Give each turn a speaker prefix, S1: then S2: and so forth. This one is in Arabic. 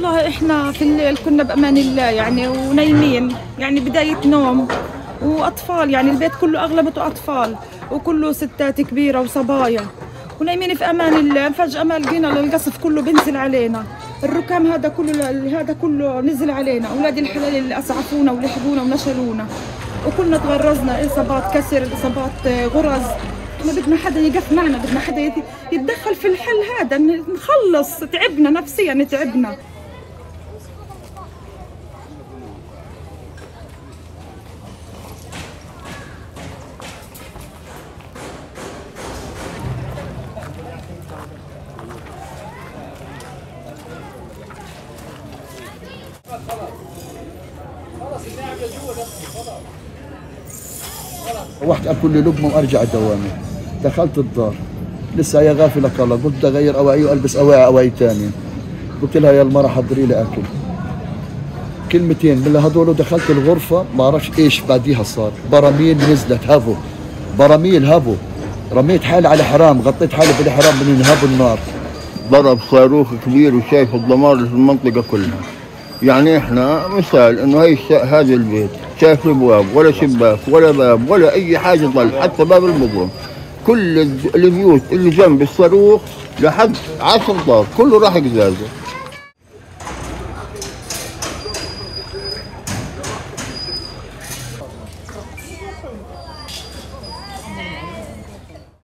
S1: والله احنا في الليل كنا بامان الله يعني ونايمين، يعني بدايه نوم، واطفال، يعني البيت كله اغلبته اطفال وكله ستات كبيره وصبايا، ونايمين في امان الله. فجاه ما لقينا القصف كله بنزل علينا، الركام هذا كله نزل علينا. اولاد الحلال اللي اسعفونا ولحقونا ونشلونا، وكلنا تغرزنا، اصابات كسر، اصابات غرز. احنا بدنا حدا يقف معنا، بدنا حدا يتدخل في الحل هذا، نخلص. تعبنا نفسيا، تعبنا.
S2: روحت اكل لي لقمه وارجع دوامي. دخلت الدار لسه يا غافلك الله، قلت اغير اواعي والبس اواعي ثانيه. قلت لها يا المرة حضري لي اكل. كلمتين من هذول ودخلت الغرفه، ما بعرفش ايش بعديها صار. براميل نزلت هافو، براميل هافو. رميت حالي على حرام، غطيت حالي بالحرام من انهاب النار.
S3: ضرب صاروخ كبير وشايف الدمار في المنطقه كلها. يعني احنا مثال انه هذا البيت شايف ابواب ولا شباك ولا باب ولا اي حاجه ضل، حتى باب المظلم. كل البيوت اللي جنب الصاروخ لحد 10 دار كله راح قزازه.